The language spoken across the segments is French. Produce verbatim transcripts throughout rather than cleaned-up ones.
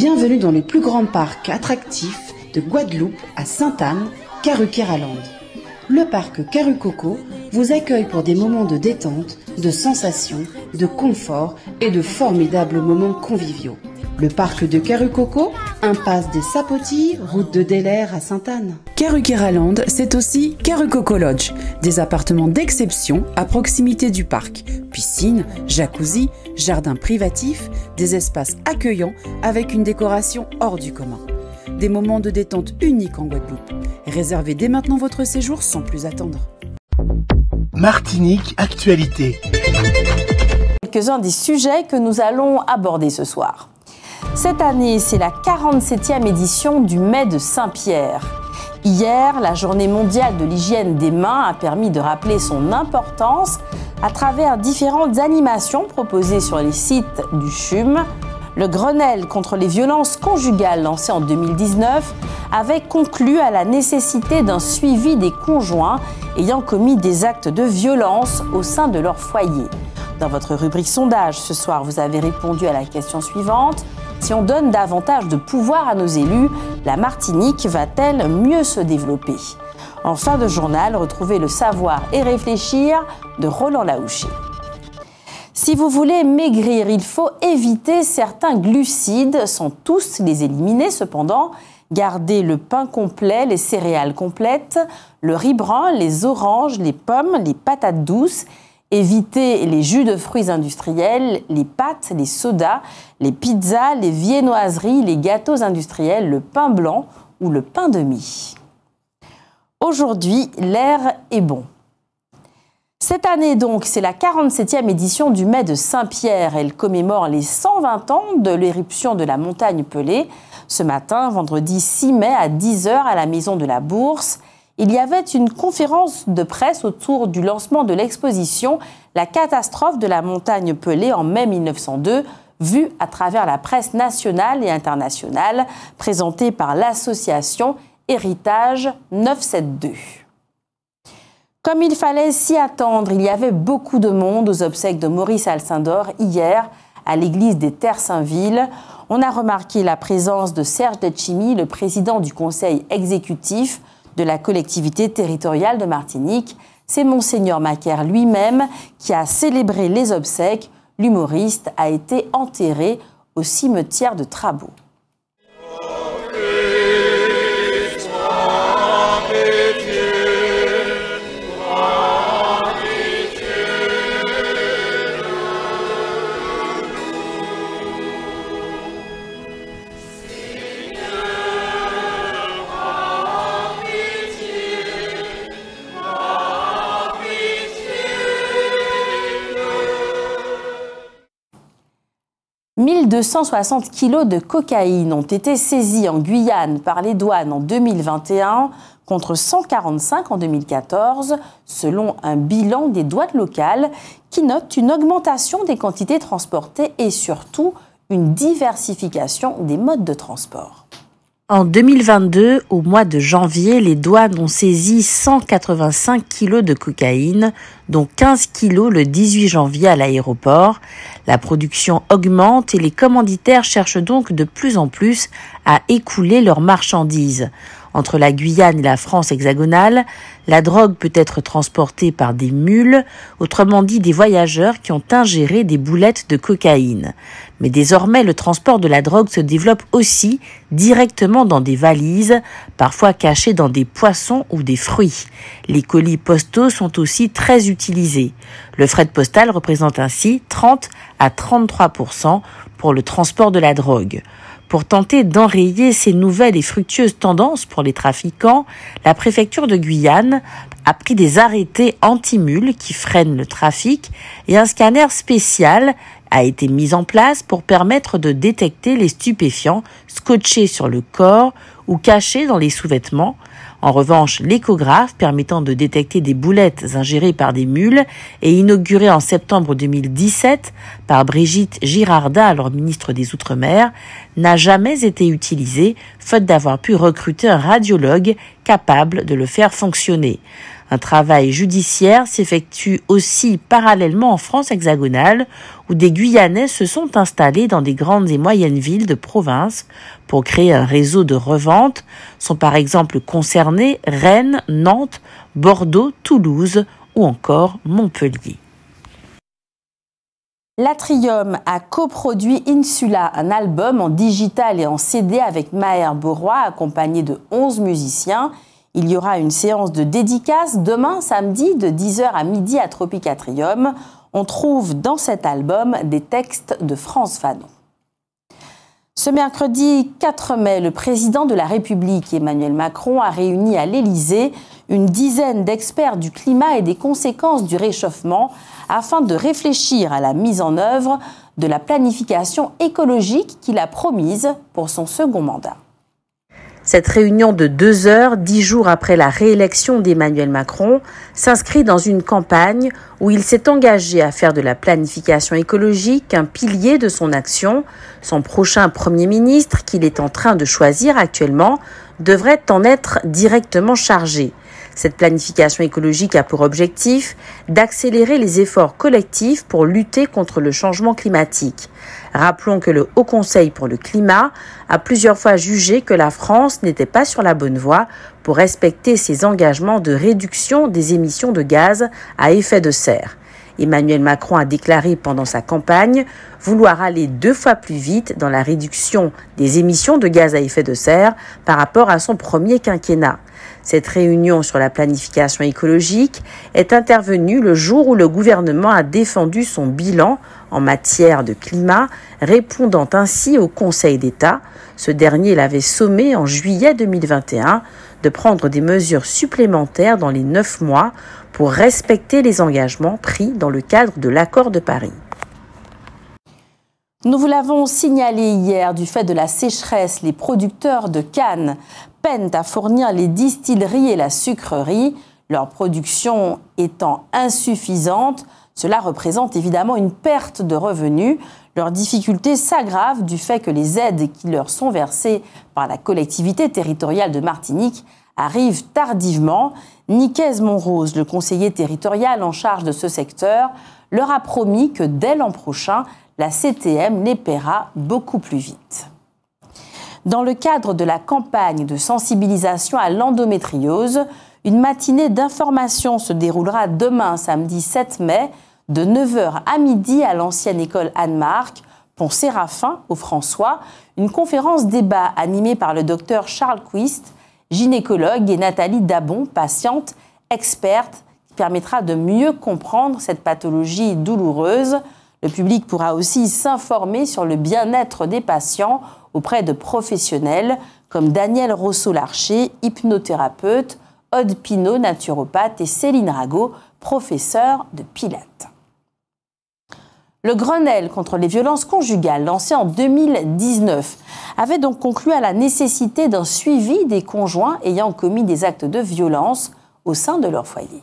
Bienvenue dans le plus grand parc attractif de Guadeloupe à Sainte-Anne, Karukéraland. Le parc Karukoko vous accueille pour des moments de détente, de sensations, de confort et de formidables moments conviviaux. Le parc de Karukoko, impasse des Sapotilles, route de Delair à Sainte-Anne. Karukéraland, c'est aussi Karukoko Lodge, des appartements d'exception à proximité du parc. Piscine, jacuzzi, jardin privatif, des espaces accueillants avec une décoration hors du commun. Des moments de détente uniques en Guadeloupe. Réservez dès maintenant votre séjour sans plus attendre. Martinique Actualité. Quelques-uns des sujets que nous allons aborder ce soir. Cette année, c'est la quarante-septième édition du Mai de Saint-Pierre. Hier, la Journée mondiale de l'hygiène des mains a permis de rappeler son importance à travers différentes animations proposées sur les sites du C H U M. Le Grenelle contre les violences conjugales lancé en deux mille dix-neuf avait conclu à la nécessité d'un suivi des conjoints ayant commis des actes de violence au sein de leur foyer. Dans votre rubrique sondage, ce soir, vous avez répondu à la question suivante. Si on donne davantage de pouvoir à nos élus, la Martinique va-t-elle mieux se développer? En fin de journal, retrouvez le savoir et réfléchir de Roland Laouché. Si vous voulez maigrir, il faut éviter certains glucides, sans tous les éliminer cependant. Gardez le pain complet, les céréales complètes, le riz brun, les oranges, les pommes, les patates douces. Évitez les jus de fruits industriels, les pâtes, les sodas, les pizzas, les viennoiseries, les gâteaux industriels, le pain blanc ou le pain de mie. Aujourd'hui, l'air est bon. Cette année donc, c'est la quarante-septième édition du Mai de Saint-Pierre. Elle commémore les cent vingt ans de l'éruption de la montagne Pelée. Ce matin, vendredi six mai à dix heures à la Maison de la Bourse, il y avait une conférence de presse autour du lancement de l'exposition « La catastrophe de la montagne Pelée en mai mille neuf cent deux », vue à travers la presse nationale et internationale, présentée par l'association Héritage neuf cent soixante-douze. Comme il fallait s'y attendre, il y avait beaucoup de monde aux obsèques de Maurice Alcindor hier à l'église des Terres-Saint-Ville. On a remarqué la présence de Serge Letchimy, le président du conseil exécutif de la collectivité territoriale de Martinique. C'est Monseigneur Macaire lui-même qui a célébré les obsèques. L'humoriste a été enterré au cimetière de Trabot. mille deux cent soixante kilos de cocaïne ont été saisis en Guyane par les douanes en deux mille vingt et un contre cent quarante-cinq en deux mille quatorze, selon un bilan des douanes locales qui note une augmentation des quantités transportées et surtout une diversification des modes de transport. En deux mille vingt-deux, au mois de janvier, les douanes ont saisi cent quatre-vingt-cinq kilos de cocaïne, dont quinze kilos le dix-huit janvier à l'aéroport. La production augmente et les commanditaires cherchent donc de plus en plus à écouler leurs marchandises. Entre la Guyane et la France hexagonale, la drogue peut être transportée par des mules, autrement dit des voyageurs qui ont ingéré des boulettes de cocaïne. Mais désormais, le transport de la drogue se développe aussi directement dans des valises, parfois cachées dans des poissons ou des fruits. Les colis postaux sont aussi très utilisés. Le fret postal représente ainsi trente à trente-trois pour cent pour le transport de la drogue. Pour tenter d'enrayer ces nouvelles et fructueuses tendances pour les trafiquants, la préfecture de Guyane a pris des arrêtés anti-mules qui freinent le trafic et un scanner spécial a été mis en place pour permettre de détecter les stupéfiants scotchés sur le corps ou cachés dans les sous-vêtements. En revanche, l'échographe permettant de détecter des boulettes ingérées par des mules et inauguré en septembre deux mille dix-sept par Brigitte Girardin, alors ministre des Outre-mer, n'a jamais été utilisé, faute d'avoir pu recruter un radiologue capable de le faire fonctionner. Un travail judiciaire s'effectue aussi parallèlement en France hexagonale, où des Guyanais se sont installés dans des grandes et moyennes villes de province pour créer un réseau de revente. Sont par exemple concernés Rennes, Nantes, Bordeaux, Toulouse ou encore Montpellier. L'Atrium a coproduit Insula, un album en digital et en C D avec Maher Borois, accompagné de onze musiciens. Il y aura une séance de dédicace demain, samedi, de dix heures à midi à Tropic Atrium. On trouve dans cet album des textes de France Fanon. Ce mercredi quatre mai, le président de la République, Emmanuel Macron, a réuni à l'Élysée une dizaine d'experts du climat et des conséquences du réchauffement afin de réfléchir à la mise en œuvre de la planification écologique qu'il a promise pour son second mandat. Cette réunion de deux heures, dix jours après la réélection d'Emmanuel Macron, s'inscrit dans une campagne où il s'est engagé à faire de la planification écologique un pilier de son action. Son prochain Premier ministre, qu'il est en train de choisir actuellement, devrait en être directement chargé. Cette planification écologique a pour objectif d'accélérer les efforts collectifs pour lutter contre le changement climatique. Rappelons que le Haut Conseil pour le climat a plusieurs fois jugé que la France n'était pas sur la bonne voie pour respecter ses engagements de réduction des émissions de gaz à effet de serre. Emmanuel Macron a déclaré pendant sa campagne vouloir aller deux fois plus vite dans la réduction des émissions de gaz à effet de serre par rapport à son premier quinquennat. Cette réunion sur la planification écologique est intervenue le jour où le gouvernement a défendu son bilan en matière de climat, répondant ainsi au Conseil d'État. Ce dernier l'avait sommé en juillet deux mille vingt et un de prendre des mesures supplémentaires dans les neuf mois pour respecter les engagements pris dans le cadre de l'accord de Paris. Nous vous l'avons signalé hier, du fait de la sécheresse, les producteurs de canne peinent à fournir les distilleries et la sucrerie, leur production étant insuffisante. Cela représente évidemment une perte de revenus. Leurs difficultés s'aggravent du fait que les aides qui leur sont versées par la collectivité territoriale de Martinique arrivent tardivement. Nicaise Monrose, le conseiller territorial en charge de ce secteur, leur a promis que dès l'an prochain, la C T M les paiera beaucoup plus vite. Dans le cadre de la campagne de sensibilisation à l'endométriose, une matinée d'information se déroulera demain, samedi sept mai, de neuf heures à midi à l'ancienne école Anne-Marc, Pont Séraphin, au François. Une conférence débat animée par le docteur Charles Quist, gynécologue, et Nathalie Dabon, patiente, experte, qui permettra de mieux comprendre cette pathologie douloureuse. Le public pourra aussi s'informer sur le bien-être des patients auprès de professionnels comme Daniel Rousseau-Larcher, hypnothérapeute, Aude Pinault, naturopathe, et Céline Rago, professeure de Pilates. Le Grenelle contre les violences conjugales, lancé en deux mille dix-neuf, avait donc conclu à la nécessité d'un suivi des conjoints ayant commis des actes de violence au sein de leur foyer.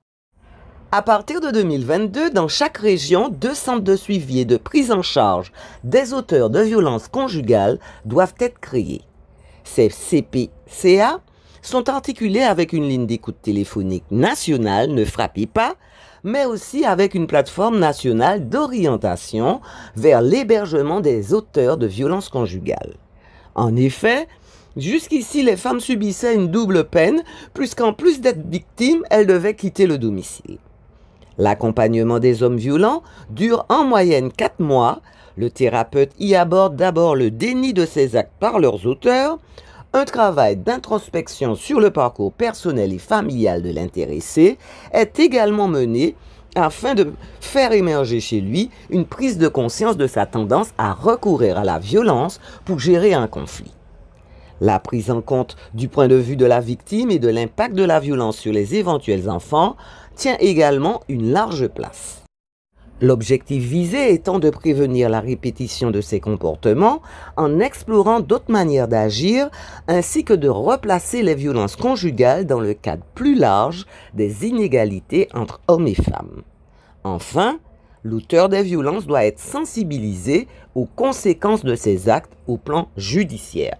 À partir de deux mille vingt-deux, dans chaque région, deux centres de suivi et de prise en charge des auteurs de violences conjugales doivent être créés. Ces C P C A sont articulés avec une ligne d'écoute téléphonique nationale, ne frappez pas, mais aussi avec une plateforme nationale d'orientation vers l'hébergement des auteurs de violences conjugales. En effet, jusqu'ici, les femmes subissaient une double peine, puisqu'en plus d'être victimes, elles devaient quitter le domicile. L'accompagnement des hommes violents dure en moyenne quatre mois. Le thérapeute y aborde d'abord le déni de ces actes par leurs auteurs, un travail d'introspection sur le parcours personnel et familial de l'intéressé est également mené afin de faire émerger chez lui une prise de conscience de sa tendance à recourir à la violence pour gérer un conflit. La prise en compte du point de vue de la victime et de l'impact de la violence sur les éventuels enfants tient également une large place. L'objectif visé étant de prévenir la répétition de ces comportements en explorant d'autres manières d'agir ainsi que de replacer les violences conjugales dans le cadre plus large des inégalités entre hommes et femmes. Enfin, L'auteur des violences doit être sensibilisé aux conséquences de ses actes au plan judiciaire.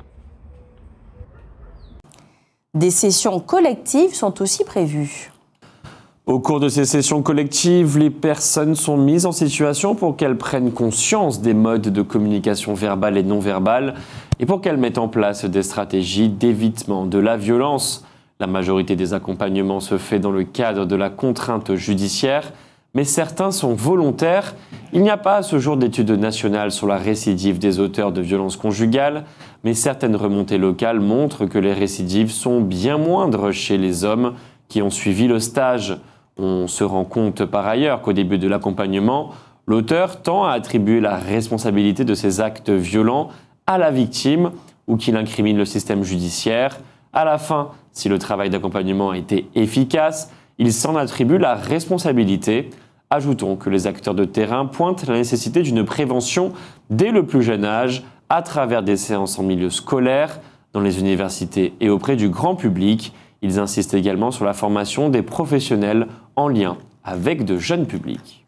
Des sessions collectives sont aussi prévues. Au cours de ces sessions collectives, les personnes sont mises en situation pour qu'elles prennent conscience des modes de communication verbale et non verbale et pour qu'elles mettent en place des stratégies d'évitement de la violence. La majorité des accompagnements se fait dans le cadre de la contrainte judiciaire, mais certains sont volontaires. Il n'y a pas à ce jour d'études nationales sur la récidive des auteurs de violences conjugales, mais certaines remontées locales montrent que les récidives sont bien moindres chez les hommes qui ont suivi le stage. On se rend compte par ailleurs qu'au début de l'accompagnement, l'auteur tend à attribuer la responsabilité de ces actes violents à la victime ou qu'il incrimine le système judiciaire. À la fin, si le travail d'accompagnement a été efficace, il s'en attribue la responsabilité. Ajoutons que les acteurs de terrain pointent la nécessité d'une prévention dès le plus jeune âge à travers des séances en milieu scolaire, dans les universités et auprès du grand public. Ils insistent également sur la formation des professionnels en lien avec de jeunes publics.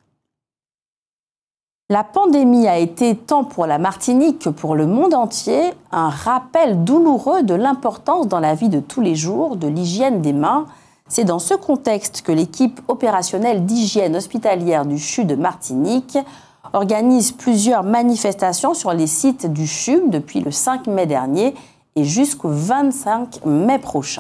La pandémie a été, tant pour la Martinique que pour le monde entier, un rappel douloureux de l'importance dans la vie de tous les jours de l'hygiène des mains. C'est dans ce contexte que l'équipe opérationnelle d'hygiène hospitalière du C H U de Martinique organise plusieurs manifestations sur les sites du C H U depuis le cinq mai dernier et jusqu'au vingt-cinq mai prochain.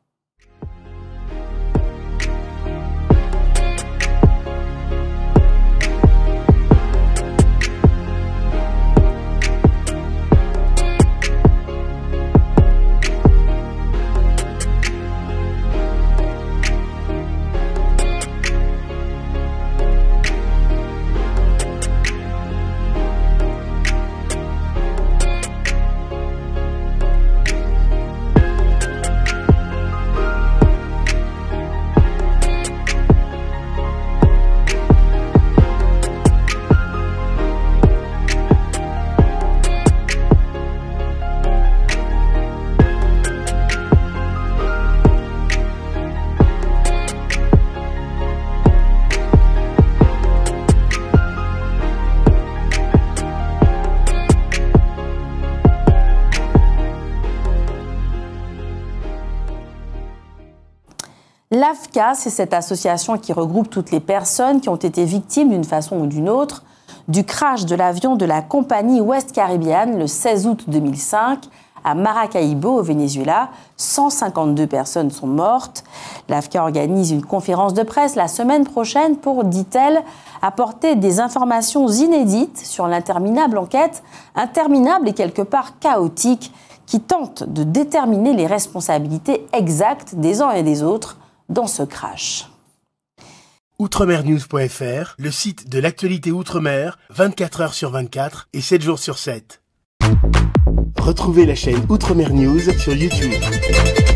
L'A F C A, c'est cette association qui regroupe toutes les personnes qui ont été victimes d'une façon ou d'une autre du crash de l'avion de la compagnie West Caribbean le seize août deux mille cinq à Maracaibo, au Venezuela. cent cinquante-deux personnes sont mortes. L'A F C A organise une conférence de presse la semaine prochaine pour, dit-elle, apporter des informations inédites sur l'interminable enquête, interminable et quelque part chaotique, qui tente de déterminer les responsabilités exactes des uns et des autres dans ce crash. outremernews point f r, le site de l'actualité outre-mer, vingt-quatre heures sur vingt-quatre et sept jours sur sept. Retrouvez la chaîne Outremer News sur YouTube.